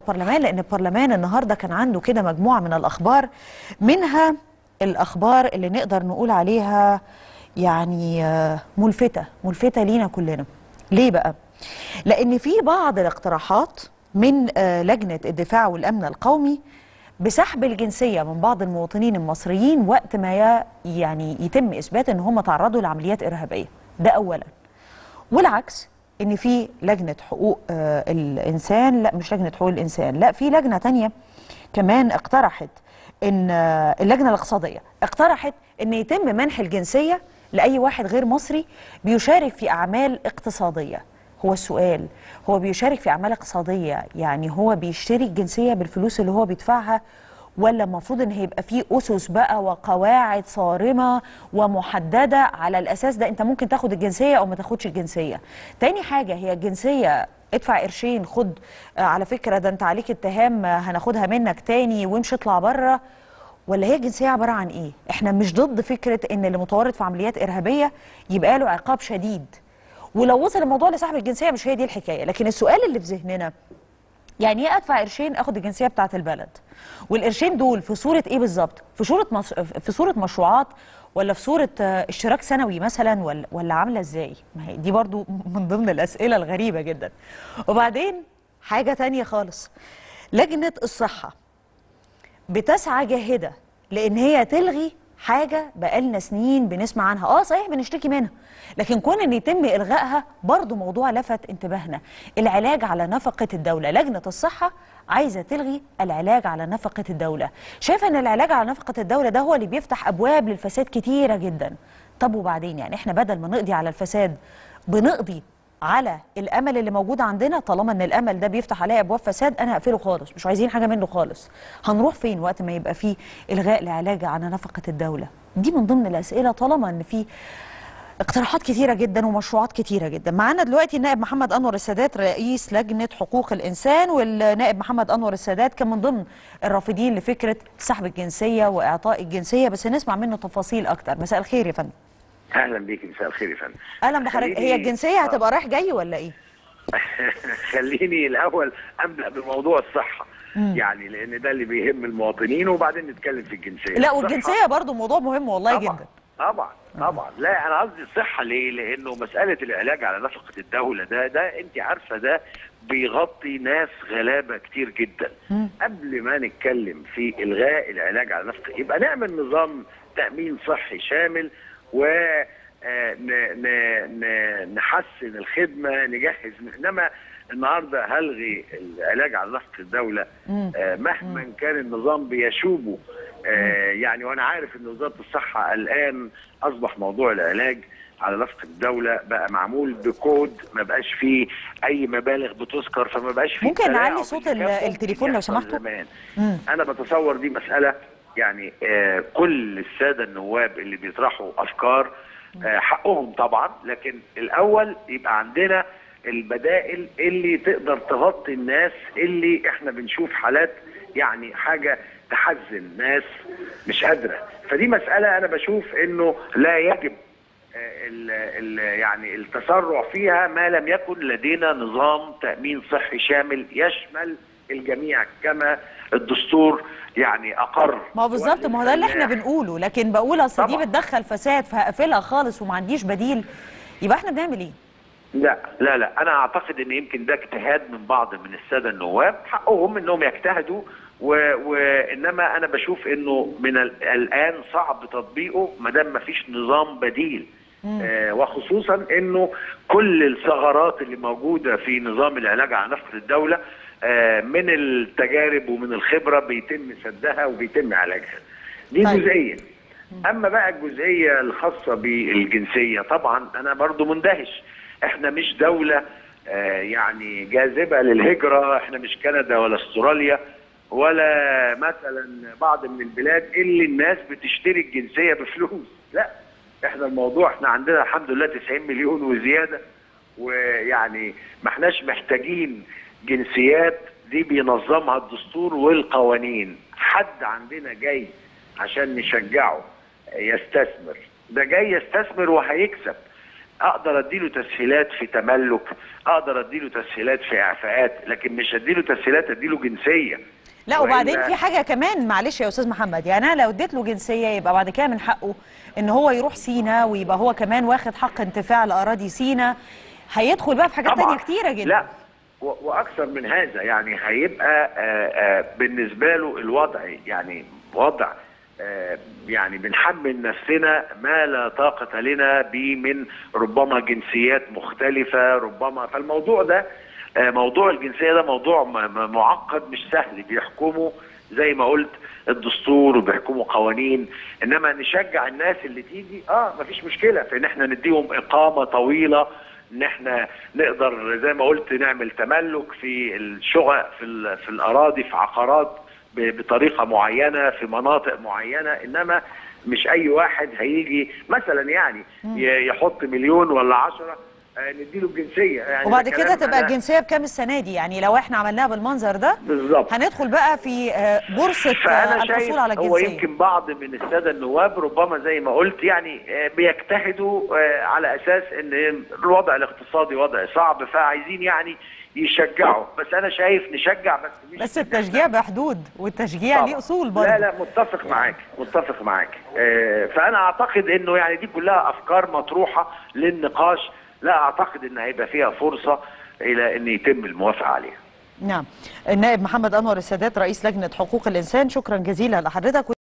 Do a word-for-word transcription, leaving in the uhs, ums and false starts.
البرلمان، لأن البرلمان النهاردة كان عنده كده مجموعة من الأخبار، منها الأخبار اللي نقدر نقول عليها يعني ملفتة ملفتة لينا كلنا. ليه بقى؟ لأن في بعض الاقتراحات من لجنة الدفاع والأمن القومي بسحب الجنسية من بعض المواطنين المصريين وقت ما يعني يتم إثبات أن هم تعرضوا لعمليات إرهابية. ده أولا. والعكس، ان في لجنه حقوق آه الانسان، لا مش لجنه حقوق الانسان، لا في لجنه تانية كمان اقترحت ان آه اللجنه الاقتصاديه اقترحت ان يتم منح الجنسيه لاي واحد غير مصري بيشارك في اعمال اقتصاديه. هو السؤال، هو بيشارك في اعمال اقتصاديه يعني هو بيشتري الجنسيه بالفلوس اللي هو بيدفعها، ولا المفروض ان هيبقى فيه اسس بقى وقواعد صارمه ومحدده على الاساس ده انت ممكن تاخد الجنسيه او ما تاخدش الجنسيه؟ تاني حاجه، هي الجنسيه ادفع قرشين خد آه على فكره ده انت عليك اتهام آه هناخدها منك تاني وامشي اطلع بره، ولا هي الجنسيه عباره عن ايه؟ احنا مش ضد فكره ان اللي متورط في عمليات ارهابيه يبقى له عقاب شديد، ولو وصل الموضوع لسحب الجنسيه مش هي دي الحكايه، لكن السؤال اللي في ذهننا يعني ايه ادفع قرشين اخد الجنسيه بتاعه البلد؟ والقرشين دول في صوره ايه بالظبط؟ في صوره مش... في صوره مشروعات، ولا في صوره اشتراك سنوي مثلا، ولا ولا عامله ازاي؟ ما هي دي برضو من ضمن الاسئله الغريبه جدا. وبعدين حاجه تانية خالص، لجنه الصحه بتسعى جاهده لان هي تلغي حاجه بقالنا سنين بنسمع عنها، اه صحيح بنشتكي منها، لكن كون ان يتم الغائها برضو موضوع لفت انتباهنا. العلاج على نفقه الدوله، لجنه الصحه عايزه تلغي العلاج على نفقه الدوله، شايفه ان العلاج على نفقه الدوله ده هو اللي بيفتح ابواب للفساد كتيره جدا. طب وبعدين يعني احنا بدل ما نقضي على الفساد بنقضي على الامل اللي موجود عندنا؟ طالما ان الامل ده بيفتح عليه ابواب فساد انا هقفله خالص، مش عايزين حاجه منه خالص. هنروح فين وقت ما يبقى فيه الغاء لعلاج على نفقه الدوله؟ دي من ضمن الاسئله طالما ان في اقتراحات كتيره جدا ومشروعات كتيره جدا. معانا دلوقتي النائب محمد انور السادات رئيس لجنه حقوق الانسان، والنائب محمد انور السادات كان من ضمن الرافضين لفكره سحب الجنسيه واعطاء الجنسيه، بس نسمع منه تفاصيل اكتر. مساء الخير يا فندم. اهلا بيك. مساء الخير يا فندم. اهلا بحضرتك. هي الجنسيه هتبقى رايح جاي ولا ايه؟ خليني الاول ابدا بموضوع الصحه. مم. يعني لان ده اللي بيهم المواطنين وبعدين نتكلم في الجنسيه. لا والجنسيه برضو موضوع مهم والله طبعًا جدا. طبعا طبعا. لا انا قصدي الصحه ليه؟ لانه مساله العلاج على نفقه الدوله ده ده انت عارفه ده بيغطي ناس غلابه كتير جدا. مم. قبل ما نتكلم في الغاء العلاج على نفقه يبقى نعمل نظام تامين صحي شامل و نحسن الخدمه نجهز. انما النهارده هلغي العلاج على نفقه الدوله مهما كان النظام بيشوبه. يعني وانا عارف ان وزاره الصحه الان اصبح موضوع العلاج على نفقه الدوله بقى معمول بكود، ما بقاش فيه اي مبالغ بتذكر، فما بقاش فيه. ممكن نعلي صوت التليفون لو سمحتوا؟ انا بتصور دي مساله يعني آه كل الساده النواب اللي بيطرحوا افكار آه حقهم طبعا، لكن الاول يبقى عندنا البدائل اللي تقدر تغطي الناس اللي احنا بنشوف حالات يعني حاجه تحزن ناس مش قادره. فدي مساله انا بشوف انه لا يجب آه ال ال يعني التسرع فيها ما لم يكن لدينا نظام تامين صحي شامل يشمل الجميع كما الدستور يعني اقر. ما هو بالظبط، ما هو ده اللي احنا بنقوله، لكن بقول اصل دي بتدخل فساد فهقفلها خالص وما عنديش بديل، يبقى احنا بنعمل ايه؟ لا لا لا انا اعتقد ان يمكن ده اجتهاد من بعض من الساده النواب، حقهم انهم يجتهدوا، وانما انا بشوف انه من الان صعب تطبيقه ما دام ما فيش نظام بديل. آه وخصوصا انه كل الثغرات اللي موجوده في نظام العلاج على نفقه الدوله آه من التجارب ومن الخبره بيتم سدها وبيتم علاجها. دي طيب. جزئيه. اما بقى الجزئيه الخاصه بالجنسيه، طبعا انا برضو مندهش. احنا مش دوله آه يعني جاذبه للهجره، احنا مش كندا ولا استراليا ولا مثلا بعض من البلاد اللي الناس بتشتري الجنسيه بفلوس. لا احنا الموضوع احنا عندنا الحمد لله تسعين مليون وزياده، ويعني ما احناش محتاجين جنسيات، دي بينظمها الدستور والقوانين. حد عندنا جاي عشان نشجعه يستثمر، ده جاي يستثمر وهيكسب. اقدر اديله تسهيلات في تملك، اقدر اديله تسهيلات في اعفاءات، لكن مش اديله تسهيلات اديله جنسيه. لا وبعدين في حاجه كمان، معلش يا استاذ محمد، يعني انا لو اديت له جنسيه يبقى بعد كده من حقه ان هو يروح سينا ويبقى هو كمان واخد حق انتفاع لاراضي سينا، هيدخل بقى في حاجات تانية كتيره جدا. لا واكثر من هذا، يعني هيبقى آآ آآ بالنسبه له الوضع يعني وضع يعني بنحمل نفسنا ما لا طاقه لنا به من ربما جنسيات مختلفه، ربما فالموضوع ده موضوع الجنسيه ده موضوع معقد مش سهل، بيحكمه زي ما قلت الدستور وبيحكموا قوانين، انما نشجع الناس اللي تيجي اه مفيش مشكله في ان احنا نديهم اقامه طويله، ان احنا نقدر زي ما قلت نعمل تملك في الشقق في في الاراضي في عقارات بطريقه معينه في مناطق معينه، انما مش اي واحد هيجي مثلا يعني يحط مليون ولا عشرة نديله الجنسيه يعني. وبعد كده تبقى الجنسيه بكام السنه دي؟ يعني لو احنا عملناها بالمنظر ده بالظبط هندخل بقى في بورصه الحصول على الجنسيه. هو يمكن بعض من الساده النواب ربما زي ما قلت يعني بيجتهدوا على اساس ان الوضع الاقتصادي وضع صعب، فعايزين يعني يشجعوا، بس انا شايف نشجع بس مش بس التشجيع بحدود، والتشجيع ليه اصول برضه. لا لا متفق معاك متفق معاك آه فانا اعتقد انه يعني دي كلها افكار مطروحه للنقاش، لا اعتقد ان هيبقى فيها فرصه الى ان يتم الموافقه عليها. نعم. النائب محمد انور السادات رئيس لجنه حقوق الانسان، شكرا جزيلا لحضرتك.